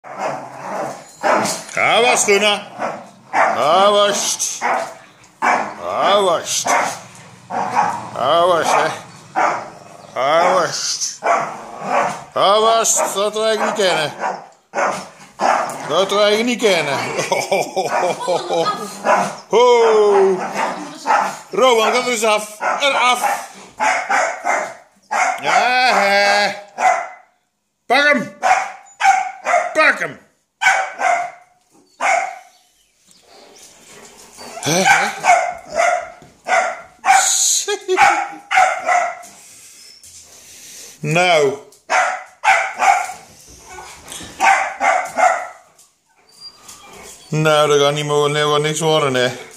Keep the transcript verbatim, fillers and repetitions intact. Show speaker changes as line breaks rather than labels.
Ga was, Luna. Ga was. Ga was. Ga was, hè. Ga was. Ga was, dat wij niet kennen. Dat wij niet kennen. Oh, oh, oh, oh. Oh. Rowan, dat is af. Eraf. Ja, hè. Pak hem. Pak hem. Hè, hè. Nou. Nou, dat gaat niet meer, nee, gaat niks worden, hè.